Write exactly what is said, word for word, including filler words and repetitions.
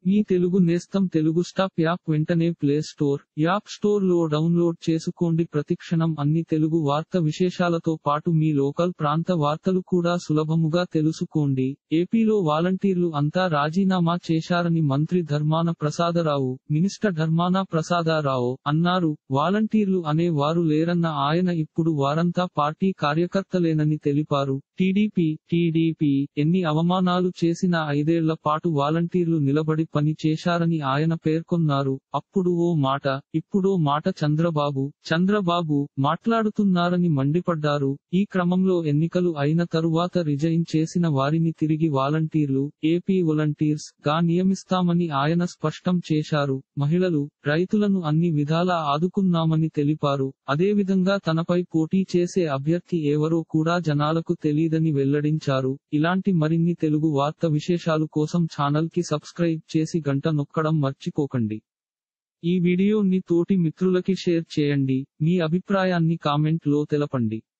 మీ తెలుగు నేస్తం Telugu stop app వెంటనే play store, app store లో డౌన్లోడ్ చేసుకోండి. ప్రతిక్షణం అన్ని తెలుగు వార్త విశేషాలతో పాటు మీ లోకల్ ప్రాంత వార్తలు కూడా సులభముగా తెలుసుకోండి. ఏపీలో వాలంటీర్లు అంతా రాజీనామా చేశారని మంత్రి ధర్మాన ప్రసాదరావు, మినిస్టర్ ధర్మాన ప్రసాదరావు అన్నారు. వాలంటీర్లు అనే వారు లేరన్న ఆయన ఇప్పుడు వారంతా పార్టీ కార్యకర్తలేనని తెలిపారు. టీడీపీ టీడీపీ ఎన్ని అవమానాలు చేసినా ఐదేళ్ల పాటు వాలంటీర్లు నిలబడి పని చేశారని ఆయన పేర్కొన్నారు. అప్పుడు ఓ మాట, ఇప్పుడో మాట చంద్రబాబు చంద్రబాబు మాట్లాడుతున్నారని మండిపడ్డారు. ఈ క్రమంలో ఎన్నికలు అయిన తరువాత రిజైన్ చేసిన వారిని తిరిగి వాలంటీర్లు, ఏపీ వాలంటీర్స్ గా నియమిస్తామని ఆయన స్పష్టం చేశారు. మహిళలు, రైతులను అన్ని విధాలా ఆదుకున్నామని తెలిపారు. అదేవిధంగా తనపై పోటీ చేసే అభ్యర్థి ఎవరో కూడా జనాలకు తెలీదని వెల్లడించారు. ఇలాంటి మరిన్ని తెలుగు వార్త విశేషాలు కోసం ఛానల్ కి సబ్స్క్రైబ్ చేసి గంట నొక్కడం మర్చిపోకండి. ఈ వీడియోని తోటి మిత్రులకి షేర్ చేయండి. మీ అభిప్రాయాన్ని కామెంట్ లో తెలపండి.